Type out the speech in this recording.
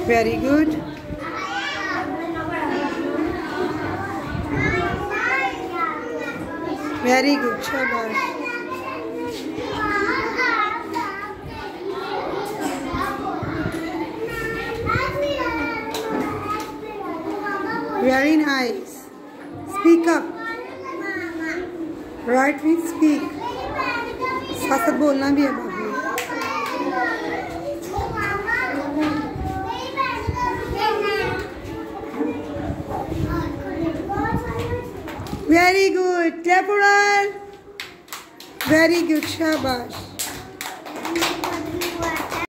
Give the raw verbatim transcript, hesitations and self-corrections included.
Very good. Very good. Shabash. Very nice. Speak up. Right with speak. साथ साथ बोलना भी है बाबू. Very good. Clap for her. Very good. Shabash.